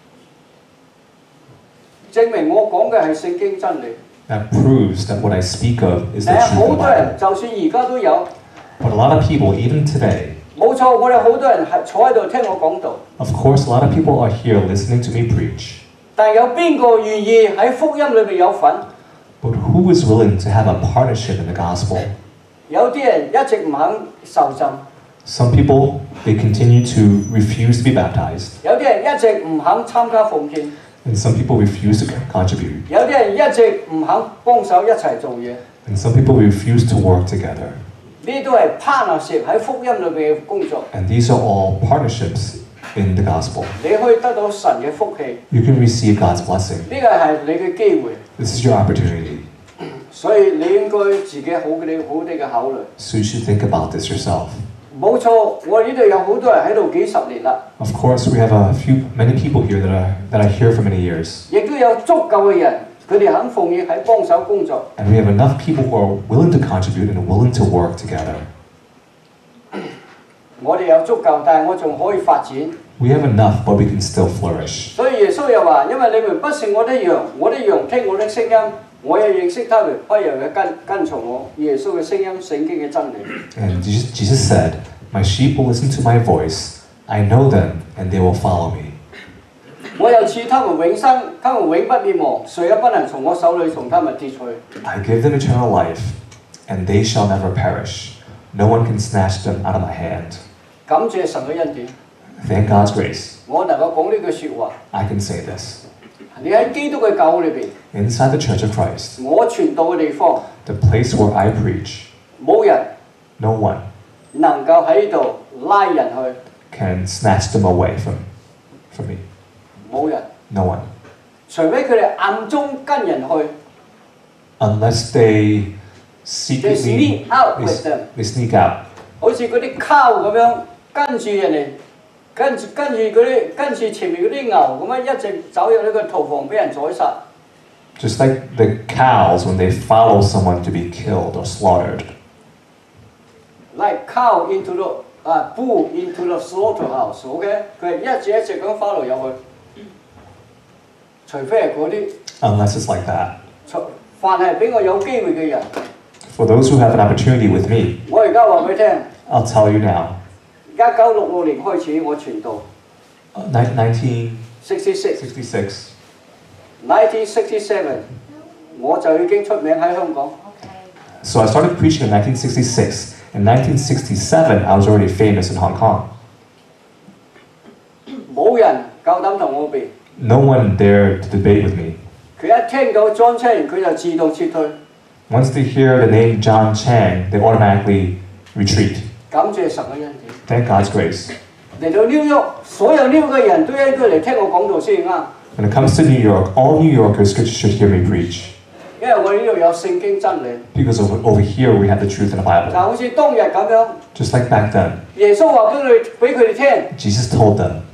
證明我講嘅係聖經真理。 That proves that what I speak of is the 但係 truth 好 of the 多人， Bible. 就算而家都有， But a lot of people, even today, 冇錯，我哋好多人係坐喺度聽我講道。 of course, a lot of people are here listening to me preach. 但有邊個願意喺福音裏邊有份？ But who is willing to have a partnership in the gospel? 有啲人一直唔肯受浸， Some people, they continue to refuse to be baptized. 有啲人一直唔肯參加奉獻， And some people refuse to contribute. 有啲人一直唔肯幫手一齊做嘢。 And some people refuse to work together. 呢啲都係 partnership 喺福音裏邊嘅工作。 And these are all partnerships in the gospel. 你可以得到神嘅福氣， You can receive God's blessing. 呢個係你嘅機會， This is your opportunity. 所以你應該自己好啲好啲嘅考慮。 So you should think about this yourself. 冇錯，我呢度有好多人喺度幾十年啦， Of course, we have a few, many people here that are, that are here for many years. 亦都有足夠嘅人，佢哋肯奉獻喺幫手工作。 And we have enough people who are willing to contribute and willing to work together. 我哋有足夠，但係我仲可以發展。 We have enough, but we can still flourish. 所以耶穌又話：因為你們不是我的羊，我的羊聽我的聲音，我也認識他們，不由嘅跟跟從我。耶穌嘅聲音，聖經嘅真理。 And Jesus Jesus said, "My sheep will listen to my voice. I know them, and they will follow me. 我又賜他們永生，他們永不滅亡，誰也不能從我手裏從他們奪取。 I give them eternal life, and they shall never perish. No one can snatch them out of my hand." 感謝神嘅恩典， Thank God's grace. 我能夠講呢句説話。 I can say this. 你喺基督嘅教會裏邊， Inside the Church of Christ, 我傳道嘅地方， the place where I preach, 冇人 no one 能夠喺度拉人去， can snatch them away from, from me. 冇人， No one. 除非佢哋暗中跟人去。 Unless they They secretly sneak out they, with them. they sneak out. 好似嗰啲 cow 咁樣跟住人哋，跟住跟住嗰啲跟住前面嗰啲牛咁樣一直走入呢個屠房俾人宰殺。 Just like the cows when they follow someone to be killed or slaughtered. Like cow into the 啊、uh, bull into the slaughterhouse，OK？、Okay? 佢係一隻一隻咁 follow 入去，除非係嗰啲， Unless it's like that. 凡係俾我有機會嘅人， For those who have an opportunity with me, 我而家話俾你聽， I'll tell you now. 一九六六年開始我傳道 Uh, ni- nineteen ，sixty six。 sixty-six. nineteen sixty-seven， 我就已經出名喺香港。 So I started preaching in nineteen sixty-six. In nineteen sixty-seven, I was already famous in Hong Kong. 冇人夠膽同我辯。 No one dared to debate with me. 佢一聽到 John Chan，佢就自動撤退。 Once they hear the name John Chang, they automatically retreat. 感謝神嘅恩典。 Thank God's grace. 嚟到 New York，所有 New York 嘅人都應該嚟聽我講道先啱， When it comes to New York, all New Yorkers should should hear me preach. 因為我呢度有聖經真理。 Because over, over here we have the truth in the 就 Bible. 好似當日咁樣， Just like back then, 耶穌話俾佢俾佢哋聽， Jesus told them,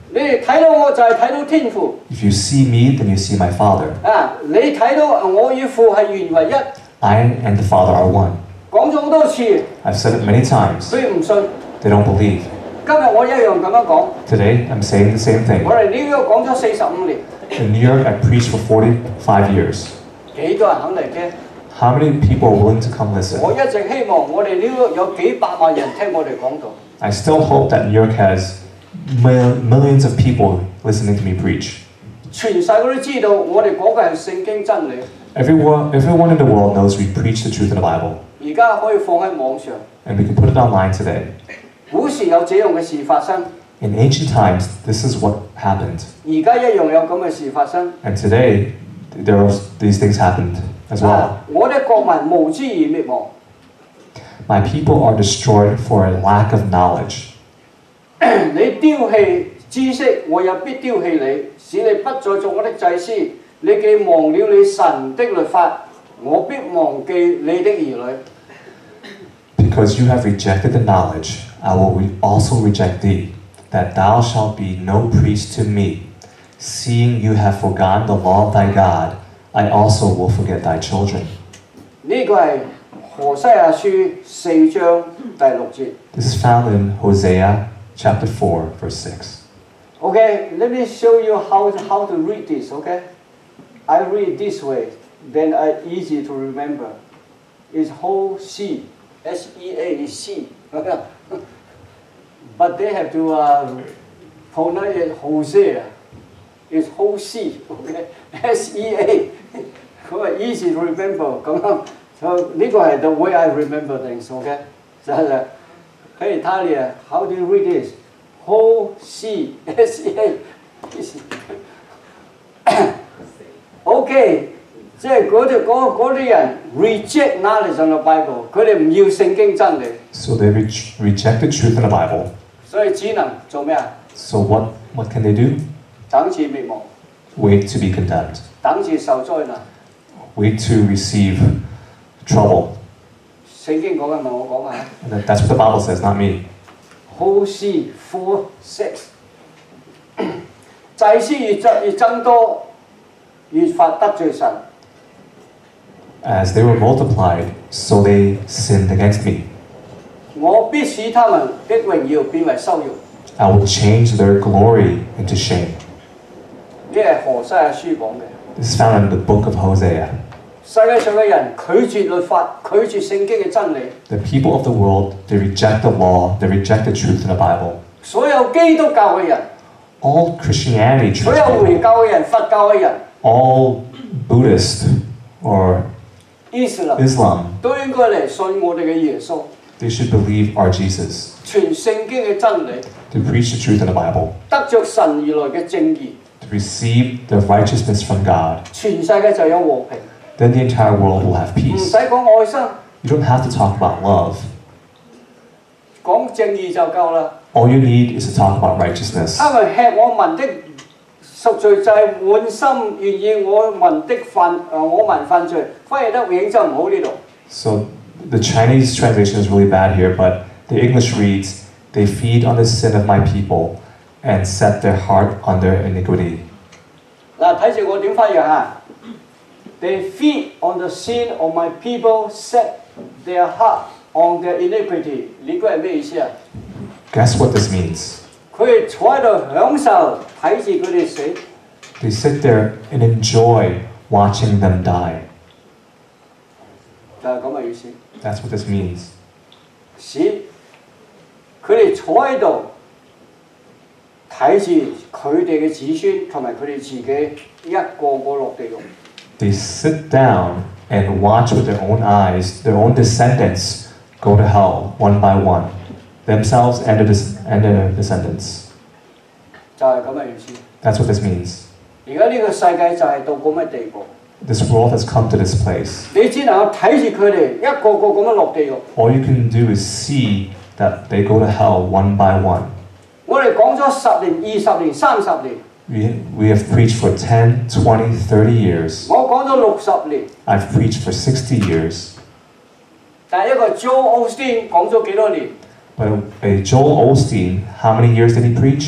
你哋睇到我就係睇到天父。 If you see me, then you see my Father. 啊，你睇到我與父係原為一。 I and the Father are one. 講咗好多次， I've said it many times. 佢唔信。 They don't believe. 今日我一樣咁樣講。 Today, I'm saying the same thing. 我哋呢個講咗四十五年， In New York, I preached for forty-five years. 幾多人肯嚟聽？ How many people are willing to come listen? 我一直希望我哋呢個有幾百萬人聽我哋講道。 I still hope that New York has mil- millions of people listening to me preach. 全世界都知道我哋講嘅係聖經真理。 Everyone, everyone in the world knows we preach the truth in the Bible. 而家可以放喺網上。 And we can put it online today. 古時有這樣嘅事發生， In ancient times, this is what happened. 而家一樣有咁嘅事發生。 And today, there are, these things happened as well. 啊，我哋國民無知而滅亡。 My people are destroyed for a lack of knowledge. 你丟棄知識，我也必丟棄你，使你不再做我的祭司。你既忘了你神的律法，我必忘記你的兒女。 Because you have rejected the knowledge, I will re- also reject thee, that thou shalt be no priest to me. Seeing you have forgotten the law of thy God, I also will forget thy children. 呢個係何西阿書四章第六節。 This is found in Hosea chapter four, verse six. Okay, let me show you how to, how to read this. Okay, I read this way, then I easy to remember. It's whole C, S E A C. But they have to uh, pronounce it Hosea. It's whole C. Okay, S E A. Easy to remember. 咁樣，就呢個係 the way I remember things. Okay，就係 Hey Talia, how do you read this? Whole C S E A。OK， 即係嗰啲嗰嗰啲人 reject knowledge in the Bible， 佢哋唔要聖經真理。 So they re- reject the truth in the Bible. 所以只能做咩啊？ So what, what can they do? 等住滅亡， Wait to be condemned. 等住受災難。 Wait to receive trouble. 聖經講嘅唔係我講啊。 And that- that's what the Bible says, not me. Whole C four six， 祭司越增越增多，越發得罪神。 As they were multiplied, so they sinned against me. 我必使他們的榮耀變為羞辱。 I will change their glory into shame. 呢係何西阿書講嘅。 This is found in the book of Hosea. 世界上嘅人拒絕律法，拒絕聖經嘅真理。 The people of the world, they reject the law, they reject the truth in the Bible. 所有基督教嘅人， All Christianity 所 church 有回 people, 教嘅人、佛教嘅人、 all Buddhist or Islam Islam, 都應該嚟信我哋嘅耶穌， they should believe our Jesus, 傳聖經嘅真理， to preach the truth in the Bible, 得着神而來嘅正義， to receive the righteousness from God. 全世界就有和平， Then the entire world will have 唔 peace. 使講愛心， You don't have to talk about love. 講正義就夠啦。 All you need is to talk about righteousness. 他們吃我民的贖罪祭，滿心願意我民的犯誒、呃、我民犯罪，翻譯得永遠就唔好呢度。 So the Chinese translation is really bad here, but the English reads, they feed on the sin of my people and set their heart on their iniquity. 嗱，睇住我點翻譯嚇。They feed on the sin of my people, set their heart on their iniquity。呢個係咩意思啊？ Guess what this means? 佢哋坐喺度享受睇住佢哋死， They sit there and enjoy watching them die. 就係咁嘅意思。 That's what this means. 使佢哋坐喺度睇住佢哋嘅子孫同埋佢哋自己一個個落地獄。 They sit down and watch with their own eyes their own descendants go to hell one by one, themselves and their, des- and their descendants. 就係咁嘅意思。 That's what this means. 而家呢個世界就係到咁嘅地步， This world has come to this place. 你只能夠睇住佢哋一個個咁樣落地獄。 All you can do is see that they go to hell one by one. 我哋講咗十年、二十年、三十年， We, we have preached for ten, twenty, thirty years. 我講咗六十年， I've preached for sixty years. 但係一個 Joel Osteen 講咗幾多年？ But a Joel Osteen, how many years did he preach?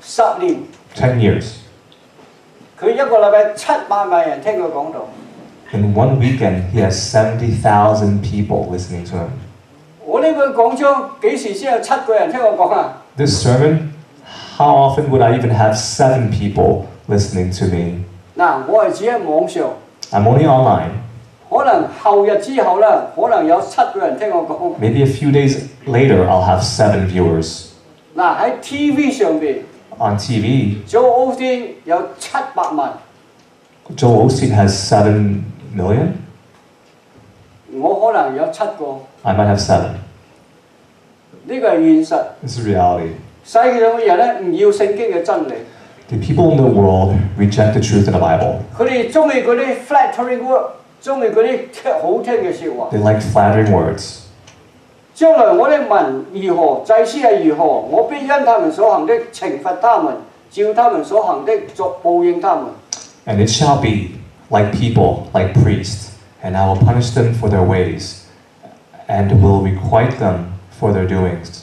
十年， ten years. 佢一個禮拜七百萬人聽佢講道。 In one weekend, he has seventy thousand people listening to him. 我呢個講章幾時先有七個人聽我講啊？ This sermon, how often would I even have seven people listening to me? 嗱，我係只喺網上， I'm only online. 可能後日之後咧，可能有七個人聽我講。 Maybe a few days later, I'll have seven viewers. 嗱喺 T V 上邊， On T V, Joel Osteen 有七百萬， Joel Osteen has seven million. 我可能有七個， I might have seven. 呢個係現實。 This is reality. 世界上嘅人咧唔要聖經嘅真理， The people in the world reject the truth in the Bible. 佢哋中意嗰啲 flattering word， 中意嗰啲好聽嘅説話。 They like flattering words. 將來我的民如何，祭司係如何，我必因他們所行的懲罰他們，照他們所行的作報應他們。 And it shall be like people, like priests, and I will punish them for their ways, and will requite them for their doings.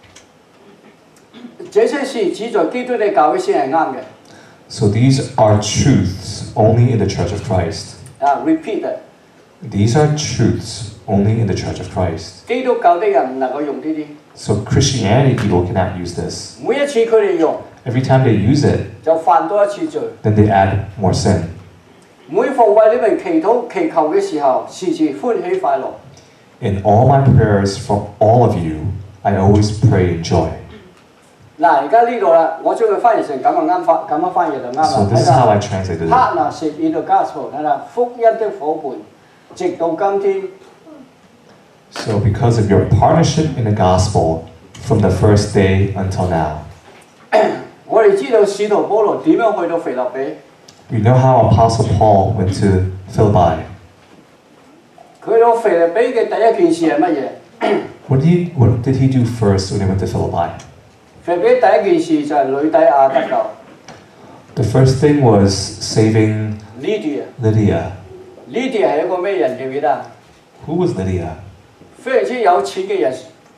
這些事只在基督嘅教會先係啱嘅。 So these are truths only in the Church of Christ. 啊 ，repeat 啊， These are truths only in the Church of Christ. 基督教的人唔能夠用呢啲。 So Christianity people cannot use this. 每一次佢哋用， Every time they use it, 就犯多一次罪。 then they add more sin. 每逢為你們祈禱祈求嘅時候，時時歡喜快樂。 In all my prayers for all of you, I always pray in joy. 嗱，而家呢度啦，我將佢翻譯成咁就啱翻，咁樣翻譯就啱啦。 So this is how I translated it. Partnership in the gospel 係啦，福音的伙伴，直到今天。 So because of your partnership in the gospel from the first day until now. 我哋知道使徒保羅點樣去到腓立比， We know how Apostle Paul went to Philippi. 佢到腓立比嘅第一件事係乜嘢？ What did he, what did he do first when he went to Philippi? 腓立比第一件事就係呂底亞得救 The first thing was saving ，Lydia。 Lydia. Lydia 係一個咩人記唔記得？ Who was Lydia? 非常之有錢嘅人。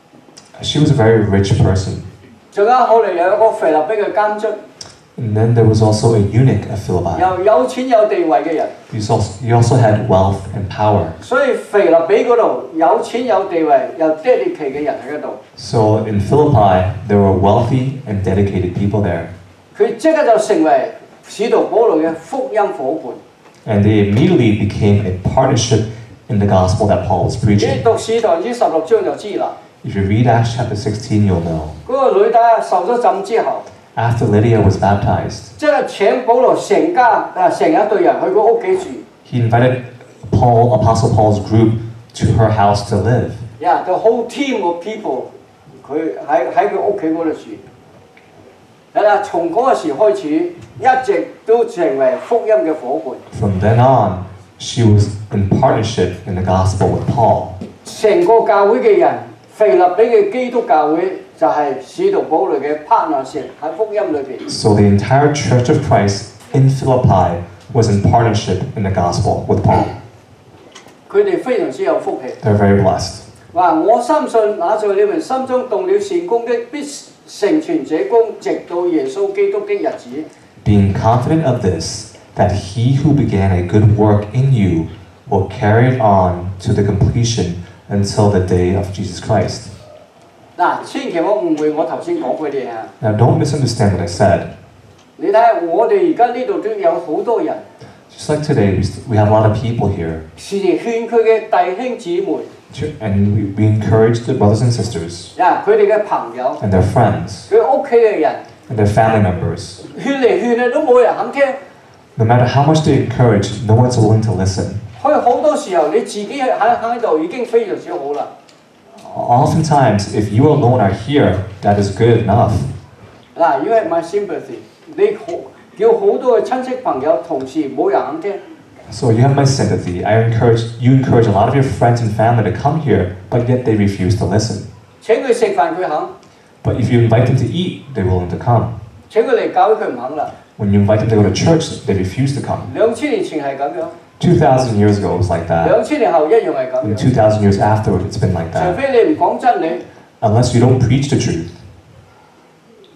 She was a very rich person. 仲有後嚟有一個腓立比嘅監卒， And then there was also a eunuch at Philippi. 又有錢有地位嘅人。 He also, he also had wealth and power. 所以腓立比嗰度有錢有地位又 dedicate 嘅人喺嗰度。 So in Philippi, there were wealthy and dedicated people there. 佢即刻就成為使徒保羅嘅福音伙伴。 And they immediately became a partnership in the gospel that Paul was 你 preaching. 讀使徒行傳十六章就知啦。 If you read Acts chapter sixteen, you'll know. 嗰個呂底亞受咗浸之後， After Lydia was baptized, 即係請保羅成家啊成一隊人去佢屋企住。 he invited Paul, Apostle Paul's group to her house to live. Yeah, the whole team of people， 佢喺喺佢屋企嗰度住。係啦，從嗰個時開始，一直都成為福音嘅伙伴。 From then on, she was in partnership in the gospel with Paul. 成個教會嘅人，腓立比嘅基督教會就係使徒保羅嘅 partnership 喺福音裏邊。 So the entire Church of Christ in Philippi was in partnership in the gospel with Paul. 佢哋非常之有福氣。 They're very blessed. 話我深信那在你們心中動了善功的，必成全這功，直到耶穌基督的日子。 Being confident of this, that he who began a good work in you will carry it on to the completion until the day of Jesus Christ. 嗱，千祈唔好誤會我頭先講嗰啲嘢啊！ Now don't misunderstand what I said. 你睇下，我哋而家呢度都有好多人， Just like today, we, we have a lot of people here, 時時勸佢嘅弟兄姊妹， and we, we encourage the brothers and sisters 啊，佢哋嘅朋友， and their friends 佢屋企嘅人， and their family members. 勸嚟勸去都冇人肯聽。 No matter how much they encourage, no one's willing to listen. 佢好多時候你自己喺喺度已經非常之好啦。 Oftentimes, if you alone are here, that is good enough. 嗱，you have my sympathy， 你好叫好多嘅親戚朋友同事冇人肯聽。 So you have my sympathy. I encourage you encourage a lot of your friends and family to come here, but yet they refuse to listen. 請佢食飯佢肯， But if you invite them to eat, they're willing to come. 請佢嚟教會佢唔肯啦。 When you invite them to go to church, they refuse to come. 兩千年前係咁樣， Two thousand years ago, it was like that. 兩千年後一樣係咁 And 樣。 two thousand years afterward, it's been like 除 that. 非你唔講真理， Unless you don't preach the truth,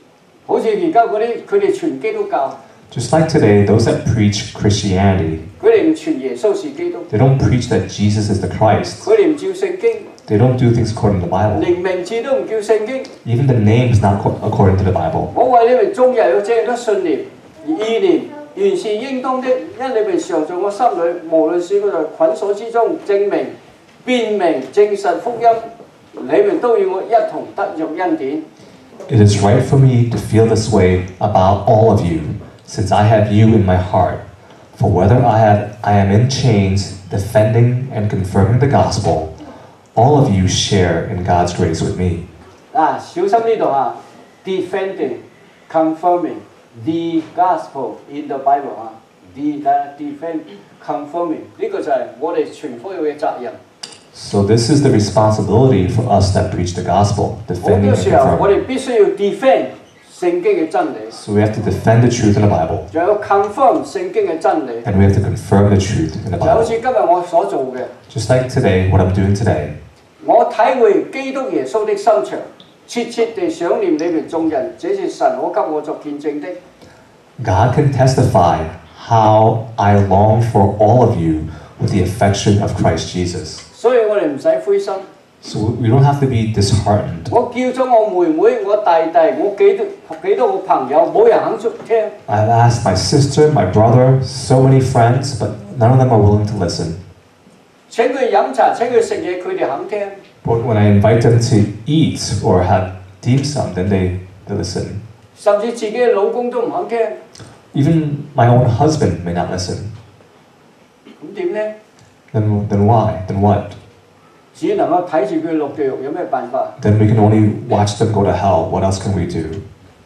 好似而家嗰啲佢哋傳基督教， Just like today, those that preach Christianity, 佢哋唔傳耶穌是基督， they don't preach that Jesus is the Christ. 佢哋唔照聖經， They don't do things according to the Bible. 連名字都唔叫聖經。 Even the name is not co- according to the Bible. 我為你們眾人有這樣的信念、意念，原是應當的，因你們常在我心裏，無論是我在捆鎖之中證明、辨明、證實福音，你們都與我一同得着恩典。 It is right for me to feel this way about all of you, since I have you in my heart. For whether I, have, I am in chains, defending and confirming the gospel, all of you share in God's grace with me. 啊，小心呢度啊 ，defending, confirming the gospel in the Bible 啊 ，de defend, confirming 呢個就係我哋傳福音嘅責任。 So this is the responsibility for us that preach the gospel, 好 defending 多 and 時候我 confirming. 哋必須要 defend 聖經嘅真理， So we have to defend the truth in the Bible, 仲有 confirm 聖經嘅真理。 and we have to confirm the truth in the 就好 Bible. 似今日我所做嘅， Just like today, what I'm doing today, 我體會基督耶穌的心腸，切切地想念你們眾人，這是神可給我作見證的。 God can testify how I long for all of you with the affection of Christ Jesus. 所以我哋唔使灰心。 So we don't have to be disheartened. 我叫咗我妹妹、我弟弟、我幾多幾多個朋友，冇人肯出聽。 I've asked my sister, my brother, so many friends, but none of them are willing to listen. 請佢飲茶、請佢食嘢，佢哋肯聽。 But when I invite them to eat or have dim sum, then they, they listen. 甚至自己嘅老公都唔肯聽， Even my own husband may not listen. 咁點呢？ Then, then why? Then what? 只能夠睇住佢落地獄，有咩辦法？ Then we can only watch them go to hell. What else can we do?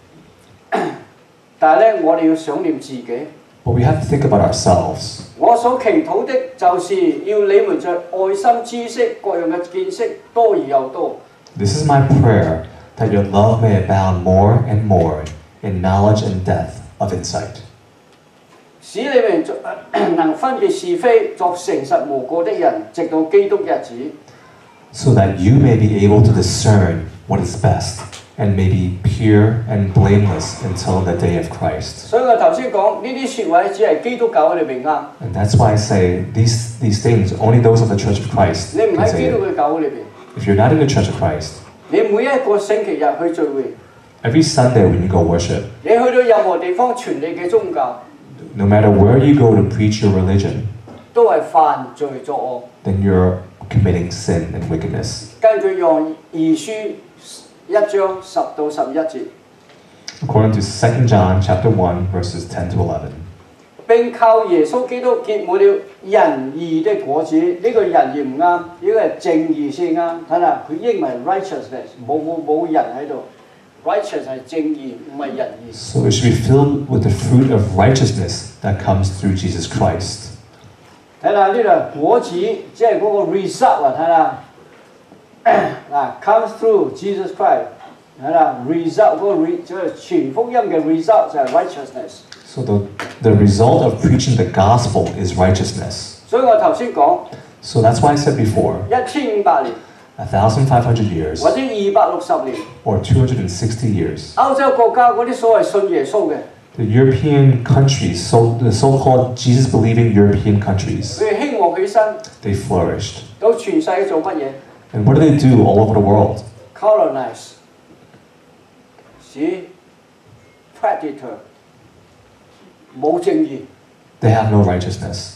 但係咧，我哋要想念自己。 But we have to think about ourselves. 我所祈禱的，就是要你們在愛心、知識、各樣嘅見識多而又多。 This is my prayer, that your love may abound more and more in knowledge and depth of insight, 使你們作能分別是非，作誠實無過的人，直到基督日子。 so that you may be able to discern what is best and may be pure and blameless until the day of Christ. 所以我頭先講呢啲説話只係基督教裏邊啱。 And that's why I say these, these things, only those of the Church of Christ 你唔 can 喺 say 基督 it. 嘅教會裏邊， If you're not in the Church of Christ, 你每一個星期日去聚會， every Sunday when you go worship, 你去到任何地方傳你嘅宗教， no matter where you go to preach your religion, 都係犯罪作 then you're committing sin and wickedness. 惡。根據約翰二書一章十到十一節， According to Second John chapter one, verses ten to eleven. 並靠耶穌基督結滿了仁義的果子。呢、這個仁義唔啱，應該係正義先啱。睇下佢英文 righteousness 冇冇冇人喺度 ，righteous 係正義，唔係仁義。 So it should be filled with the fruit of righteousness that comes through Jesus Christ. 睇下呢度果子，即係嗰個 result 啊！睇下嗱 comes through Jesus Christ。睇下 result 嗰個 re 即係全福音嘅 result 就係 righteousness。 So the, the result of preaching the gospel is righteousness. 所以我頭先講 So that's why I said before, 一千五百年 one thousand five hundred years 或者二百六十年， or two hundred sixty years, 歐洲國家嗰啲所謂信耶穌嘅， the European countries, so the so-called Jesus-believing European countries, 佢哋興旺起身， they flourished. 到全世界做乜嘢 And what do they do all over the world? ？colonize，使 predator 冇正義。 They have no righteousness.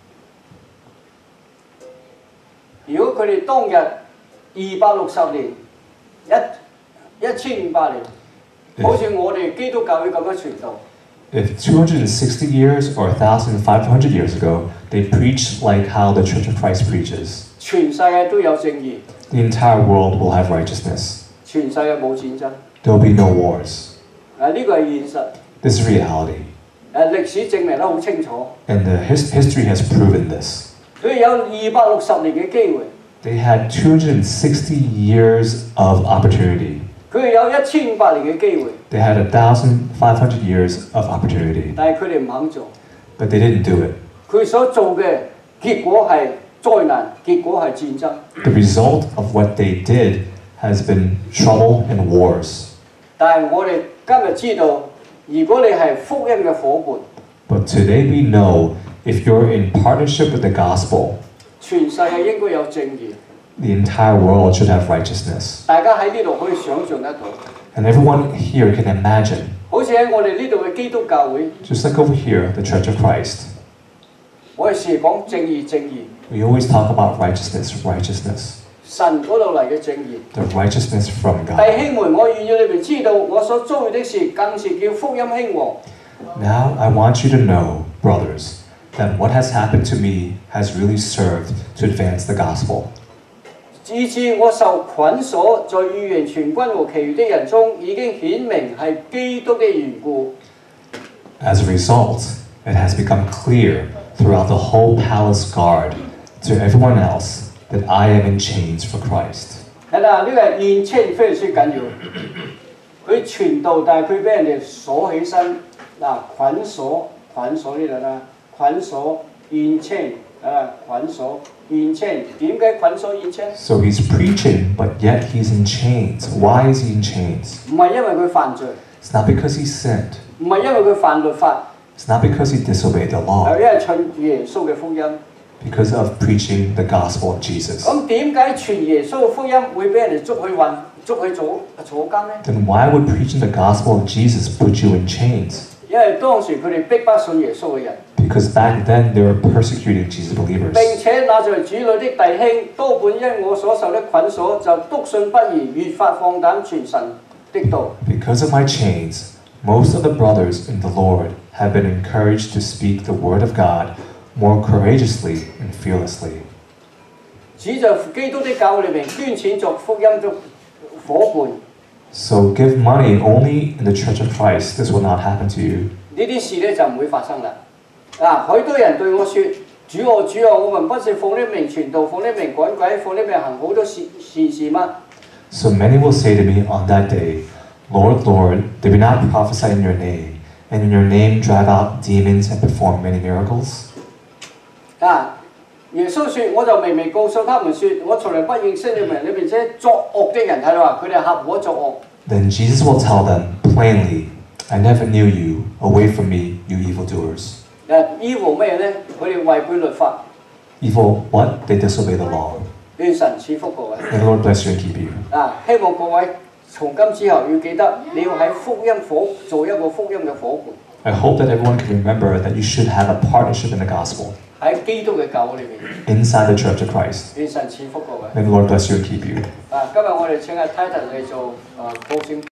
如果佢哋當日二百六十年，一一千五百年，好似我哋基督教會咁樣傳道， If two hundred sixty years or one thousand five hundred years ago, they preached like how the Church of Christ preaches, 全世界都有正義， the entire world will have righteousness. 全世界冇戰爭。 There will be no wars. 啊，呢個係現實。 This is reality. 誒，歷史證明得好清楚。 And the his- history has proven this. 佢哋有二百六十年嘅機會， They had two hundred sixty years of opportunity. 佢哋有一千五百年嘅機會， They had one thousand five hundred years of opportunity, 但係佢哋唔肯做。 but they didn't do it. 佢所做嘅結果係災難，結果係戰爭。 The result of what they did has been trouble and wars. 但係我哋今日知道，如果你係福音嘅伙伴， But today we know if you're in partnership with the gospel, 全世界應該有正義。 the entire world should have righteousness. 大家喺呢度可以想像得到， And everyone here can imagine, 好似喺我哋呢度嘅基督教會， just like over here, the Church of Christ, 我哋時講正義正義， we always talk about righteousness, righteousness, 神嗰度嚟嘅正義。 the righteousness from 弟 God. 兄們，我願意你們知道，我所遭遇的事，更是叫福音興旺。 Now I want you to know, brothers, that what has happened to me has really served to advance the gospel. 以致我受捆鎖，在預言全軍和其餘的人中，已經顯明係基督的緣故。 As a result, it has become clear throughout the whole palace guard to everyone else that I am in chains for Christ. 係啦，呢個係現稱非常之緊要。佢傳道，但係佢俾人哋鎖起身，嗱捆鎖捆鎖呢度啦，捆鎖現稱啊捆鎖現稱，點解捆鎖現稱？ So he's preaching, but yet he's in chains. Why is he in chains? 唔係因為佢犯罪， It's not because he sinned. 唔係因為佢犯律法， It's not because he disobeyed the 係 law. 因為信耶穌嘅福音。 Because of preaching the gospel of Jesus. 咁點解傳耶穌嘅福音會俾人哋捉去運捉去坐坐監呢？ Then why would preaching the gospel of Jesus put you in chains? 因為當時佢哋逼不信耶穌嘅人。 Because back then they were persecuting Jesus believers. 並且那在主裏的弟兄多半因我所受的捆鎖，就篤信不疑，越發放膽傳神的道。 Because of my chains, most of the brothers in the Lord have been encouraged to speak the word of God more courageously and fearlessly. 只在基督的教會裏面捐錢作福音的伙伴。 So give money only in the Church of Christ. This will not happen to you. 呢啲事咧就唔會發生啦。啊，許多人對我說：主啊主啊，我們不是奉你名傳道，奉你名趕鬼，奉你名行好多善善事嗎？ So many will say to me on that day, Lord, Lord, did we not prophesy in your name, and in your name drive out demons and perform many miracles? 啊，耶穌說：我就明明告訴他們說，我從來不認識你們，你們這作惡的人，睇到話佢哋合夥作惡。 Then Jesus will tell them plainly, I never knew you. Away from me, you evildoers. 誒 evil 咩咧？佢哋違背律法。 Evil, what? They disobey the law. 願神賜福各位。 May the Lord bless you and keep you. 啊，希望各位從今之後要記得，你要喺福音伙做一個福音嘅伙伴。 I hope that everyone can remember that you should have a partnership in the gospel 喺基督嘅教會裏面。 inside the Church of Christ. 願神賜福各位。 May the Lord bless you and keep you. 啊，今日我哋請阿 Titan 嚟做誒報證。